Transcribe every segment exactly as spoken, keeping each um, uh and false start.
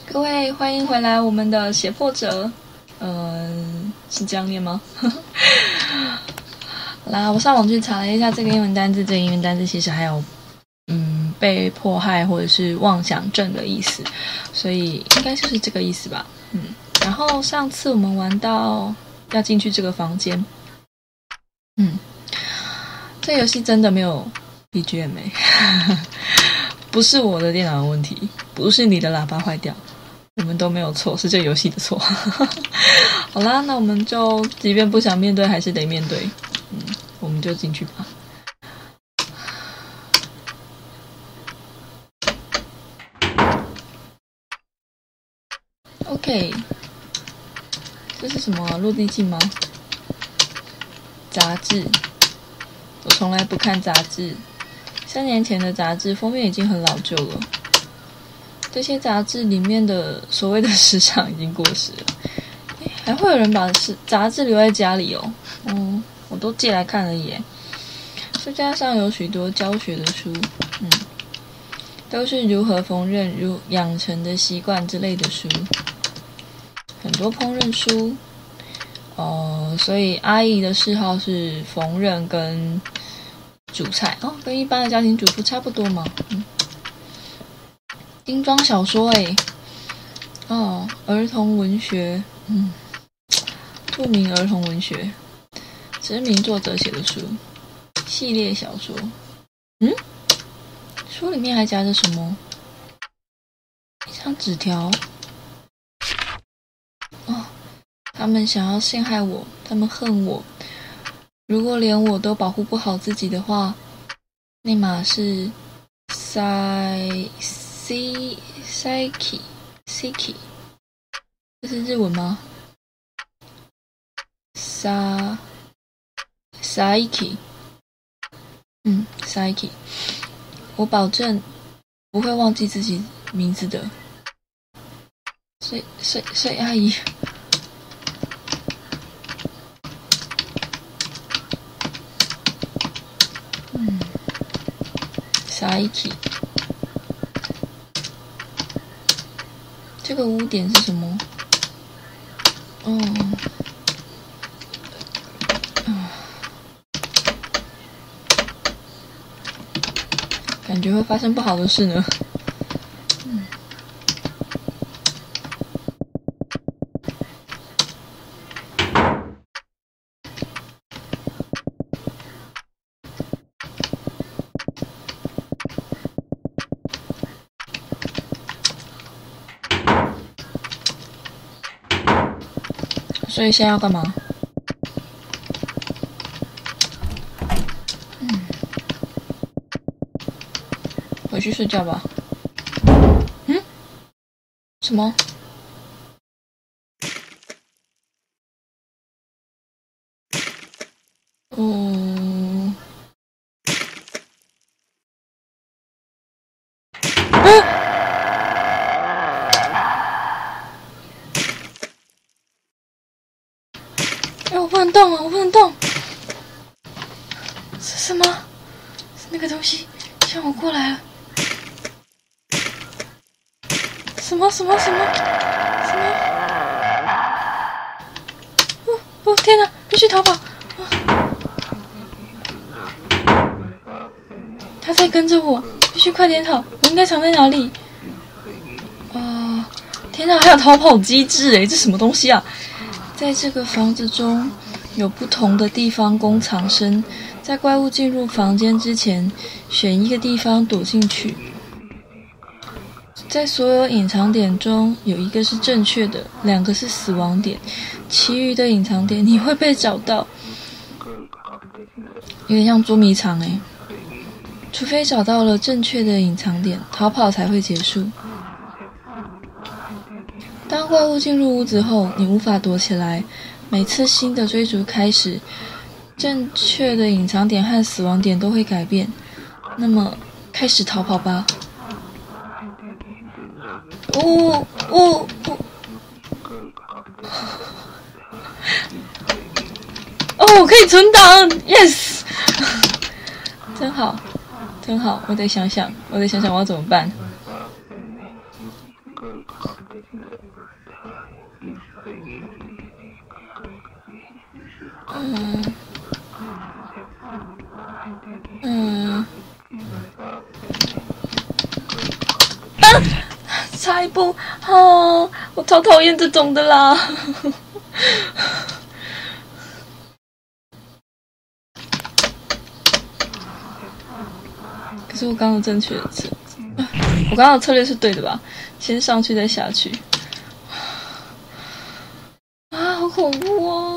各位欢迎回来，我们的胁迫者，嗯，是这样念吗？好啦，我上网去查了一下这个英文单字，这个英文单字其实还有嗯被迫害或者是妄想症的意思，所以应该就是这个意思吧。嗯，然后上次我们玩到要进去这个房间，嗯，这游戏真的没有 B G M 欸不是我的电脑的问题，不是你的喇叭坏掉，我们都没有错，是这游戏的错。好啦，那我们就即便不想面对，还是得面对。嗯，我们就进去吧。OK， 这是什么啊？落地镜吗？杂志，我从来不看杂志。三年前的杂志封面已经很老旧了，这些杂志里面的所谓的时尚已经过时了。还会有人把杂志留在家里哦？嗯，我都借来看了耶。书架上有许多教学的书，嗯，都是如何缝纫、如养成的习惯之类的书，很多烹饪书。哦，所以阿姨的嗜好是缝纫跟煮菜哦，跟一般的家庭主妇差不多嘛。嗯，精装小说诶，哦，儿童文学，嗯，著名儿童文学，知名作者写的书，系列小说。嗯，书里面还夹着什么？一张纸条。哦，他们想要陷害我，他们恨我。如果连我都保护不好自己的话，内码是 psy psy psyche psyche， 这是日文吗？ psy psyche， 嗯 psyche， 我保证不会忘记自己名字的。睡睡睡阿姨。嗯 psyche， 这个污点是什么？嗯感觉会发生不好的事呢。嗯，所以现在要干嘛？回去睡觉吧。嗯？什么？嗯。嗯。哎，我不能动啊！我不能动。是什么？是那个东西向我过来了。什么什么什么什么？哦哦！天哪，必须逃跑！啊、他在跟着我，必须快点逃！我应该藏在哪里？啊、呃！天哪，还有逃跑机制诶，这什么东西啊？在这个房子中有不同的地方供藏身，在怪物进入房间之前，选一个地方躲进去。在所有隐藏点中，有一个是正确的，两个是死亡点，其余的隐藏点你会被找到。有点像捉迷藏诶，除非找到了正确的隐藏点，逃跑才会结束。当怪物进入屋子后，你无法躲起来。每次新的追逐开始，正确的隐藏点和死亡点都会改变。那么，开始逃跑吧。哦哦哦！哦，可以存档 ，yes， 真好，真好。我得想想，我得想想我要怎么办。 嗯嗯，啊，差一步啊！我超讨厌这种的啦。可是我刚刚正确的策，我刚刚的策略是对的吧？先上去再下去。啊，好恐怖哦！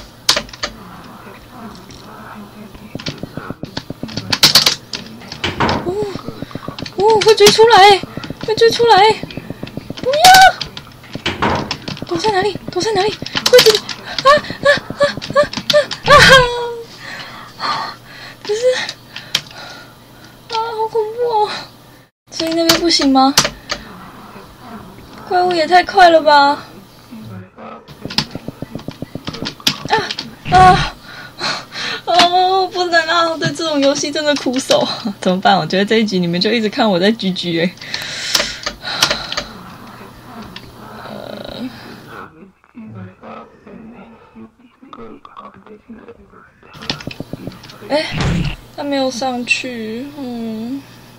哦哦，会追出来，会追出来！不要！躲在哪里？躲在哪里？柜子里！啊啊啊啊啊啊！可是啊，好恐怖哦！所以那边不行吗？怪物也太快了吧！啊啊！哦，不能啊！我对这种游戏真的苦手，怎么办？我觉得这一集你们就一直看我在G G哎。呃，哎，他没有上去，嗯。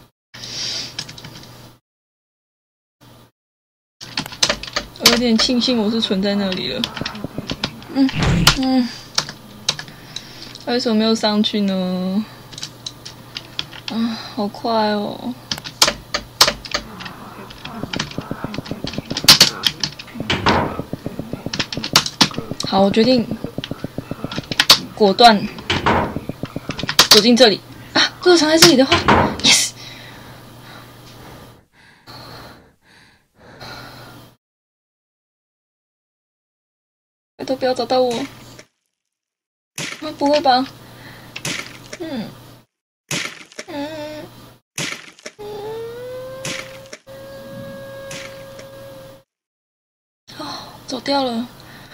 我有点庆幸我是存在那里了。嗯嗯。为什么没有上去呢？啊，好快哦！好，我决定果断走进这里啊！如果藏在这里的话 ，yes！ 拜托不要找到我！啊，不会吧？嗯嗯嗯，哦，走掉了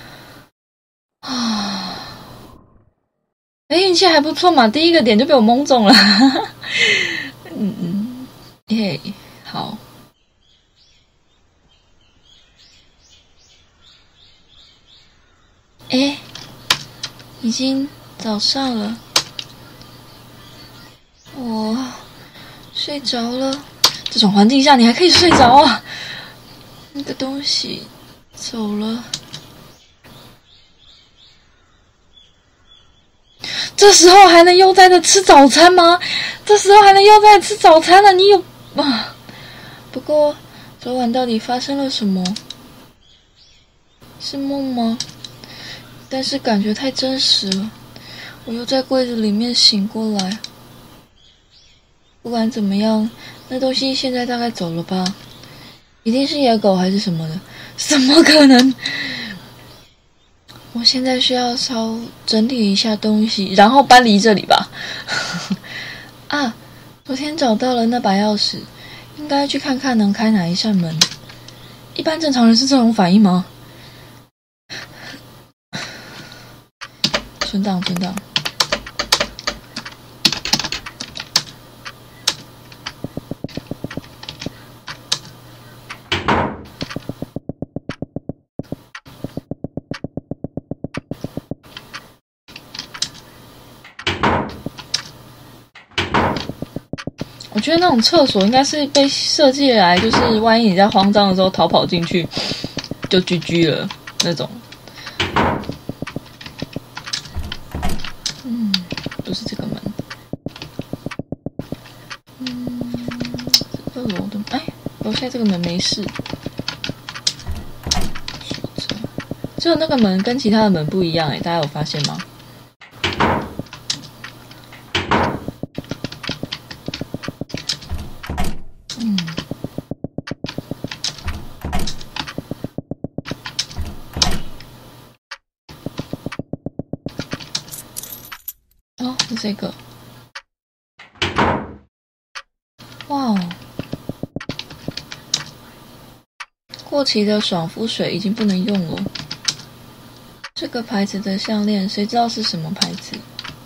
啊！哎，运气还不错嘛，第一个点就被我蒙中了。嗯嗯，嘿，好。哎，已经早上了，我睡着了。这种环境下你还可以睡着啊？那个东西走了，这时候还能悠哉的吃早餐吗？这时候还能悠哉的吃早餐了？你有啊？不过昨晚到底发生了什么？是梦吗？但是感觉太真实了，我又在柜子里面醒过来。不管怎么样，那东西现在大概走了吧？一定是野狗还是什么的？怎么可能？我现在需要稍整理一下东西，然后搬离这里吧。啊，昨天找到了那把钥匙，应该去看看能开哪一扇门。一般正常人是这种反应吗？存档存档。我觉得那种厕所应该是被设计来，就是万一你在慌张的时候逃跑进去，就 G G 了那种。嗯，不是这个门。嗯，这个楼的，哎，楼下这个门没事。只有那个门跟其他的门不一样哎，大家有发现吗？嗯。哦，是这个。哇哦！过期的爽肤水已经不能用了。这个牌子的项链，谁知道是什么牌子？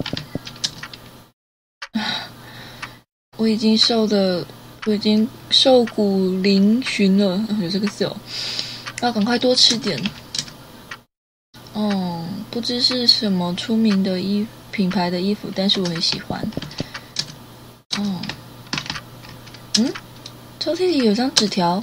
我已经瘦的，我已经瘦骨嶙峋了。有这个字哦，要赶快多吃点。 哦，不知是什么出名的衣品牌的衣服，但是我很喜欢。哦，嗯，抽屉里有张纸条。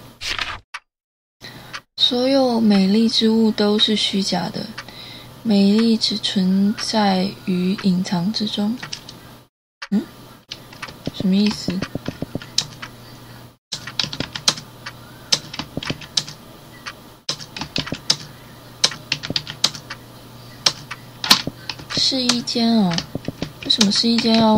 所有美丽之物都是虚假的，美丽只存在于隐藏之中。嗯，什么意思？试衣间哦，为什么试衣间要？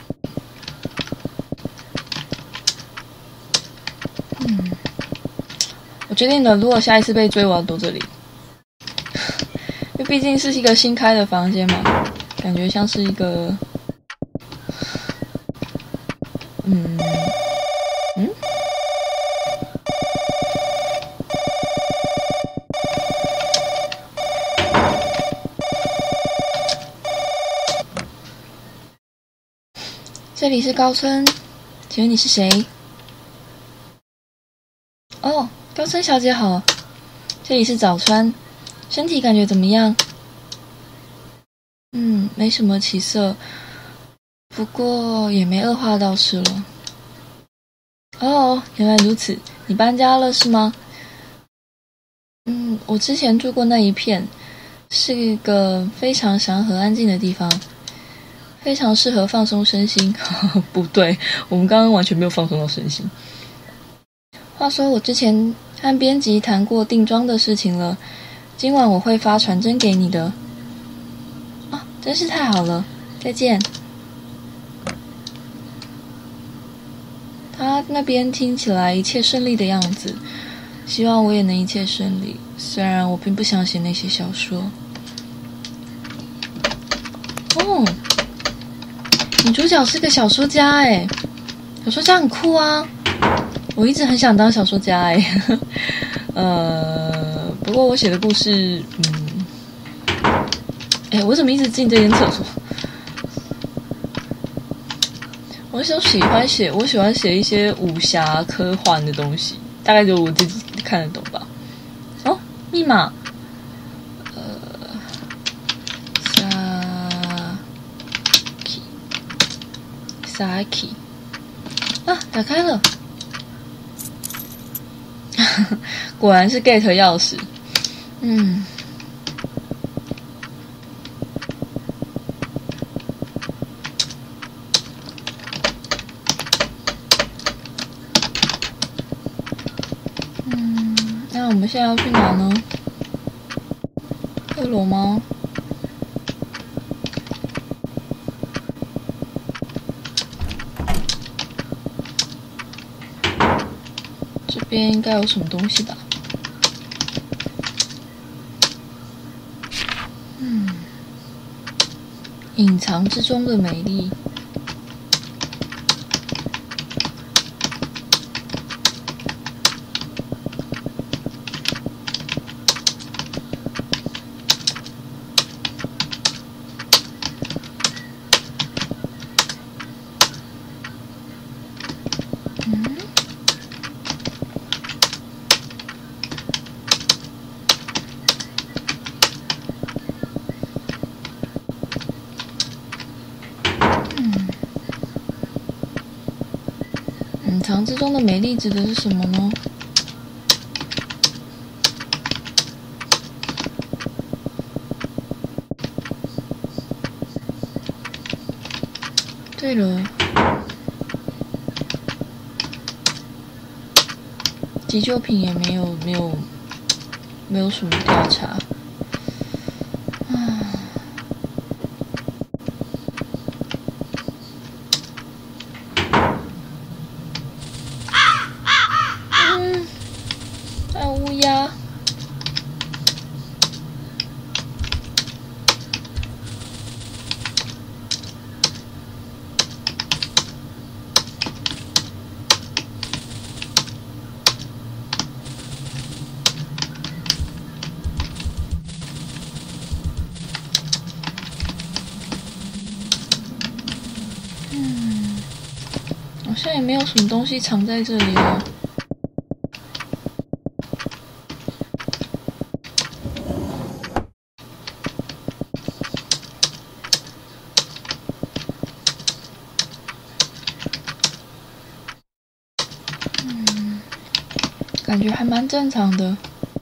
嗯，我决定了，如果下一次被追，我要躲这里，因为毕竟是一个新开的房间嘛，感觉像是一个，嗯嗯，这里是高村，请问你是谁？哦，高村小姐好，这里是早川，身体感觉怎么样？嗯，没什么起色，不过也没恶化到是了。哦，原来如此，你搬家了是吗？嗯，我之前住过那一片，是一个非常祥和安静的地方，非常适合放松身心。不对，我们刚刚完全没有放松到身心。话说我之前和编辑谈过定妆的事情了，今晚我会发传真给你的。啊，真是太好了，再见。他那边听起来一切顺利的样子，希望我也能一切顺利，虽然我并不想写那些小说。哦，女主角是个小说家哎，小说家很酷啊，我一直很想当小说家哎。呃，不过我写的故事，嗯，哎，我怎么一直进这间厕所？我就喜欢写，我喜欢写一些武侠科幻的东西，大概就我自己看得懂吧。哦，密码，呃，萨 k 萨 k 啊，打开了，果然是 get 钥匙。嗯。那我们现在要去哪呢？二楼吗？这边应该有什么东西吧？嗯，隐藏之中的美丽。隐藏之中的美丽指的是什么呢？对了，急救品也没有没有没有什么调查。嗯，还有乌鸦。好像也没有什么东西藏在这里哦。 感觉还蛮正常的。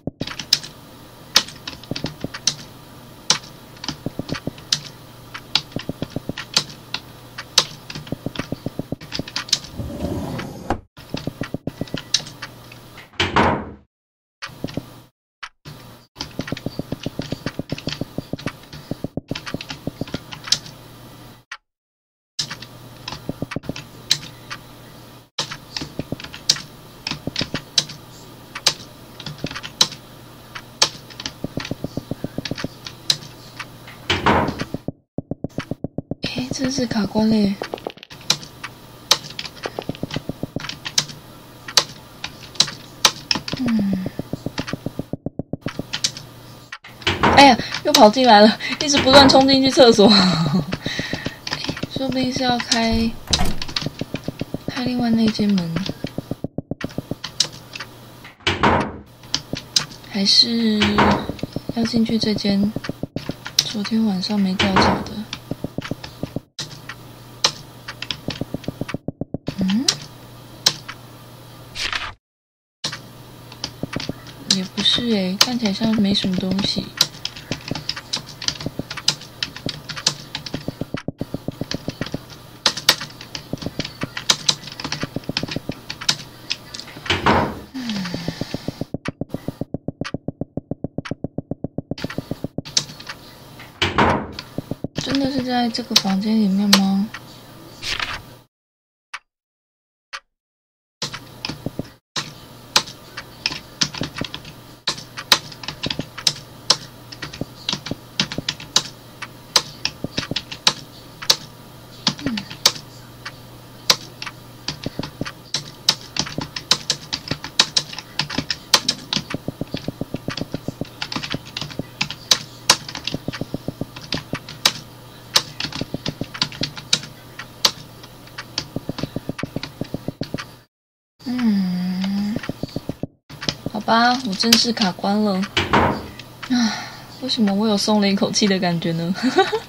真是卡关嘞！嗯，哎呀，又跑进来了，一直不断冲进去厕所。说不定是要开开另外那间门，还是要进去这间昨天晚上没掉脚的？也不是诶，看起来像没什么东西。嗯，真的是在这个房间里面吗？嗯，好吧，我真是卡关了。啊，为什么我有松了一口气的感觉呢？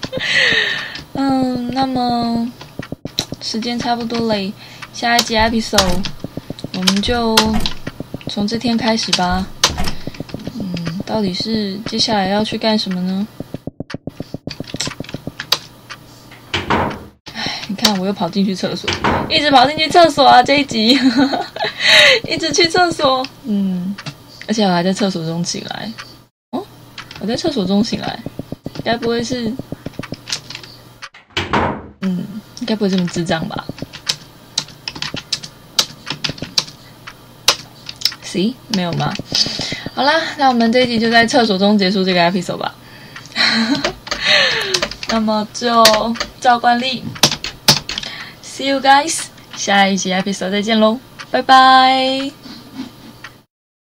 嗯，那么时间差不多嘞，下一集 episode 我们就从这天开始吧。嗯，到底是接下来要去干什么呢？唉，你看我又跑进去厕所，一直跑进去厕所啊！这一集一直去厕所，嗯，而且我还在厕所中醒来。哦，我在厕所中醒来，该不会是……嗯，应该不会这么智障吧 ？See， 没有吗？好啦，那我们这一集就在厕所中结束这个 episode 吧。那么就照惯例 ，See you guys， 下一集 episode 再见喽，拜拜。